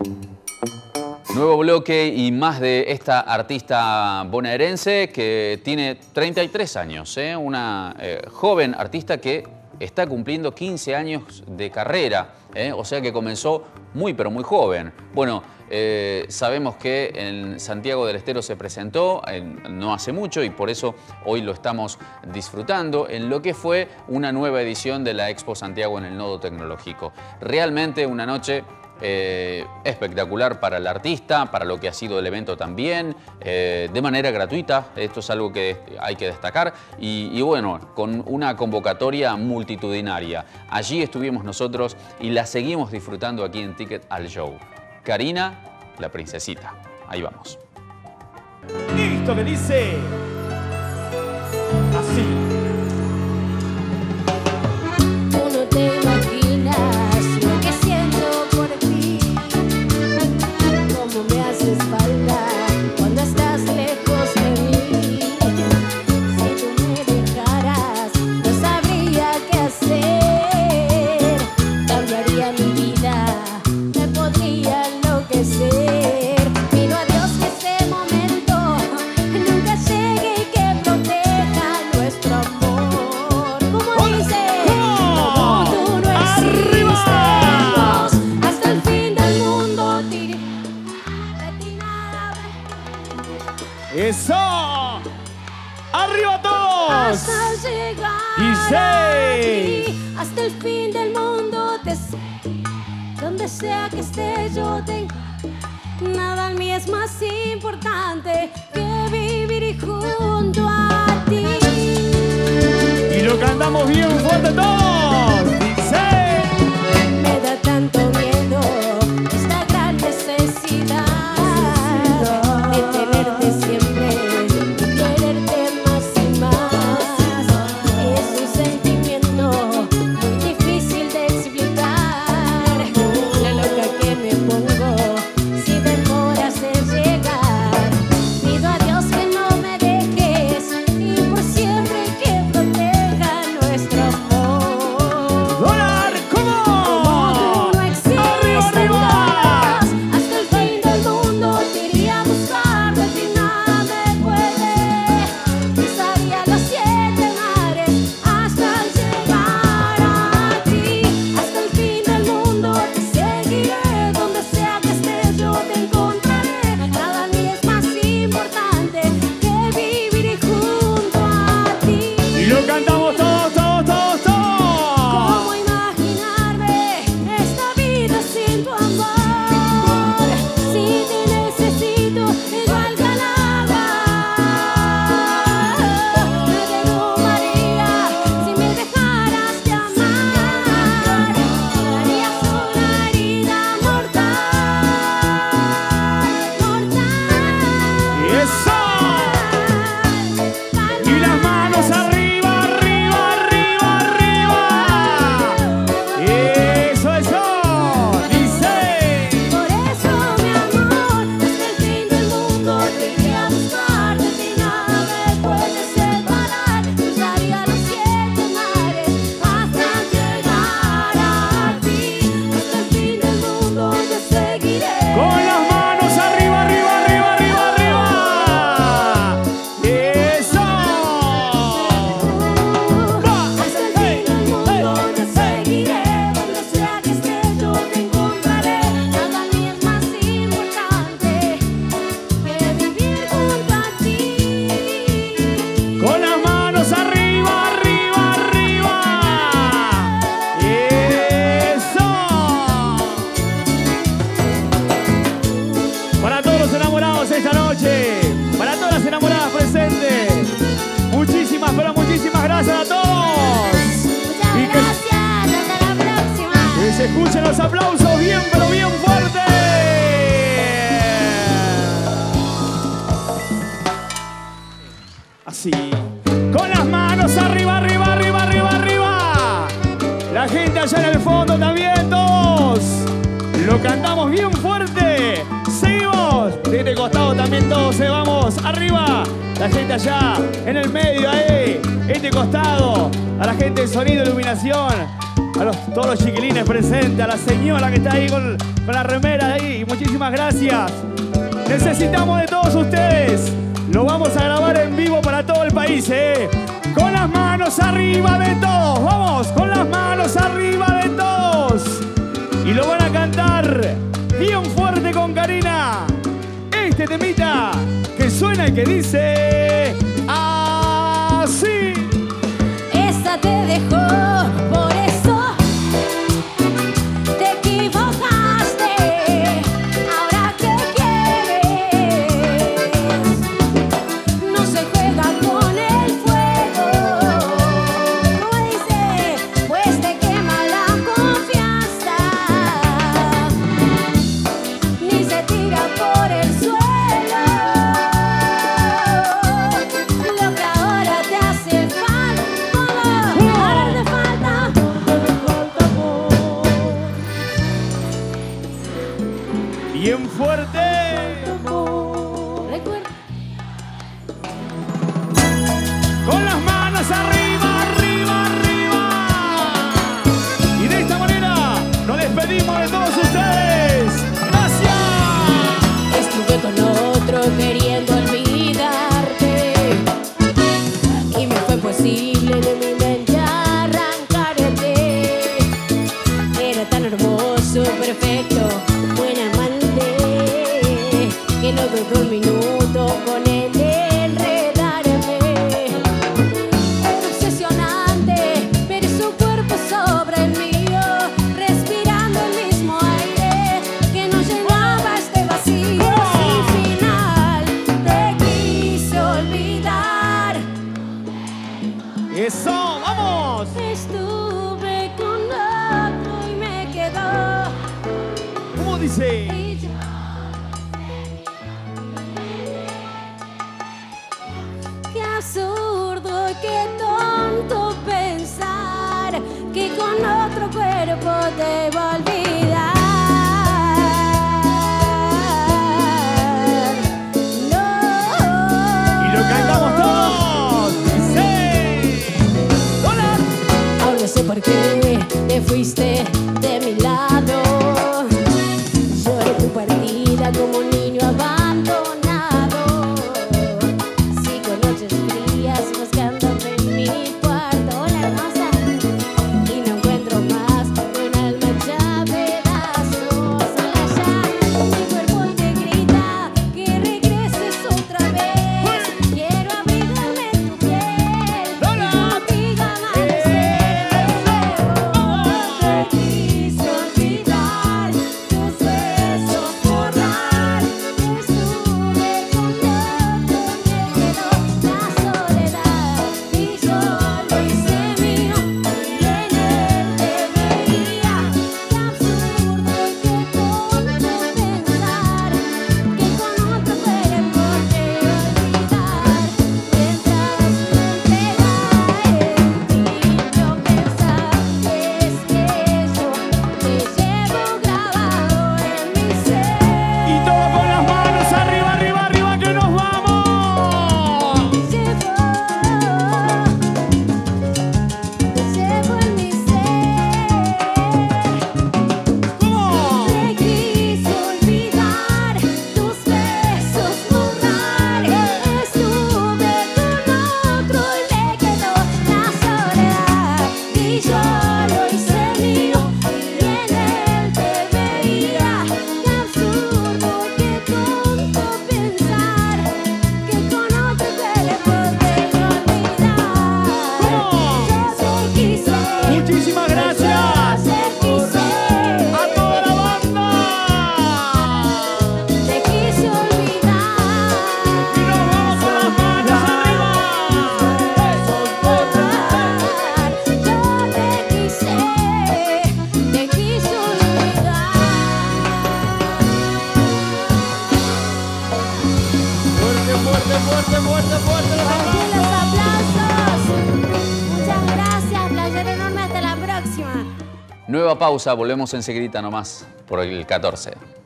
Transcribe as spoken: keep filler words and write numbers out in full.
Nuevo bloque y más de esta artista bonaerense que tiene treinta y tres años, ¿eh? Una eh, joven artista que está cumpliendo quince años de carrera, ¿eh? O sea que comenzó muy pero muy joven. Bueno, eh, sabemos que en Santiago del Estero se presentó en, no hace mucho y por eso hoy lo estamos disfrutando en lo que fue una nueva edición de la Expo Santiago en el Nodo Tecnológico. Realmente una noche Eh, espectacular para el artista, para lo que ha sido el evento también, eh, de manera gratuita, esto es algo que hay que destacar, y, y bueno, con una convocatoria multitudinaria. Allí estuvimos nosotros y la seguimos disfrutando aquí en Ticket al Show. Karina, la princesita. Ahí vamos. Esto que dice así. Uno te imaginas lo que siento por ti, cómo me haces falta cuando estás lejos de mí. Si tú me dejaras, no sabría qué hacer, cambiaría mi vida, me podría enloquecer. Pido a Dios que ese momento nunca llegue y que proteja nuestro amor. Como dice, como tú no existes, hasta el fin del mundo te iré, de ti nada ve. ¡Eso! ¡Arriba todos! Hasta llegar Y a seis. ti, hasta el fin del mundo te seguiré. Donde sea que esté yo tengo, nada en mí es más importante que vivir junto a ti. Y lo cantamos bien fuerte todos. Dice. Me da tanto miedo esta gran necesidad de tenerte siempre y quererte más y más. Es un sentimiento muy difícil de explicar, la loca que me pongo si demoras en llegar. Pido a Dios que no me dejes y por siempre que proteja nuestro amor. ¡Dólar! ¿Cómo? Como tú no existes, ¡Arriba, arriba! hasta el fin del mundo te iría a buscar, de ti nada me puede. Cruzaría los siete mares hasta llegar a ti. Hasta el fin del mundo te seguiré, donde sea que estés yo te encontraré. Nada en mí es más importante que vivir junto a ti. Y lo cantamos todos, todos, todos, todos. ¿Cómo imaginarme esta vida sin tu amor? Si te necesito igual que nada, me derrumbaría si me dejaras de amar. Darías una herida mortal, mortal. Y eso. Y las manos arriba, arriba, arriba, arriba. Eso, eso. Dice. Por eso, mi amor, hasta el fin del mundo te iré a buscar, de ti nada me puede separar. Cruzaría los siete mares hasta llegar a ti. Hasta el fin del mundo te seguiré. Con las manos arriba, arriba, arriba, arriba, arriba. Eso. Hasta el fin del mundo te seguiré, donde sea que estés yo te encontraré. Nada en mí es más importante que vivir junto a ti. Con las manos arriba, arriba, arriba. Eso. Para todos los enamorados esta noche, para todas las enamoradas presentes, muchísimas, pero muchísimas gracias a todos. Muchas Y que- gracias, hasta la próxima. Que se escuchen los aplausos bien, pero bien fuerte. Así. Con las manos arriba, arriba, arriba, arriba, arriba. La gente allá en el fondo también, todos. Lo cantamos bien fuerte. Seguimos. De este costado también todos, eh. Vamos, arriba. La gente allá, en el medio, ahí. Este costado. A la gente de sonido, iluminación. A los, todos los chiquilines presentes, a la señora que está ahí con, con la remera ahí. Muchísimas gracias. Necesitamos de todos ustedes. Lo vamos a grabar en vivo para todo el país, ¿eh? Con las manos arriba de todos. Vamos, con las manos arriba de todos. Y lo van a cantar bien fuerte con Karina. Este temita que suena y que dice así. Esta te dejó, por eso te equivocaste. Ahora que quieres, no se juega con el fuego. Como dice, pues te quema la confianza. Ni se tira por el suelo. Lo que ahora te hace falta. Bien fuerte. Con las manos arriba, arriba, arriba. Y de esta manera nos despedimos de todos ustedes. Gracias. Estuve con otro queriendo olvidarte y me fue posible de mi mente arrancarte. Era tan hermoso, perfecto, buen amante, que no dudó un minuto con él enredarme. Era obsesionante ver su cuerpo sobre el mío, respirando el mismo aire que nos llenaba este vacío sin final. Te quise olvidar. Eso, vamos. Estuve con otro y me quedó. ¿Cómo dice? Y yo- Qué absurdo y qué tonto pensar que con otro cuerpo te va a olvidar. No. Y lo cantamos todos. Dice. Hola. Aún no sé por qué te fuiste de mi lado. Lloré tu partida como un niño abandonado. Sigo noches frías buscándote en mi cuarto. Hola, hermosa. Y no encuentro más que un alma hecha a pedazos. Allá mi cuerpo te grita que regreses otra vez. Quiero abrigarme en tu piel. Hola. Contigo amanecer de nuevo. Te quise olvidar, tus besos borrar. Estuve con otro, me quedó la soledad. Y yo lo hice mío, y en él te veía. Qué absurdo y qué tonto pensar que con otro cuerpo te olvidar. Mientras me entrega en ti, yo pensar que es que yo te llevo grabado en mi ser. Y todo con las manos arriba, arriba, arriba, que nos vamos. Te llevo, te llevo en mi ser. ¿Cómo? Te quise olvidar, tus besos borrar. Estuve con otro y me quedó la soledad. Y yo lo hice mío, y en él te veía. Qué absurdo, qué tonto pensar que con otro cuerpo te iba a olvidar. Yo te quise. Muchísimas gracias a toda la banda. Te quise olvidar. Y nos vamos con las manos arriba. Yo te quise, te quise olvidar. Fuerte, fuerte, fuerte, fuerte, fuerte los Aquí los aplausos. aplausos. Muchas gracias, placer enorme, hasta la próxima. Nueva pausa, volvemos enseguida nomás por el catorce.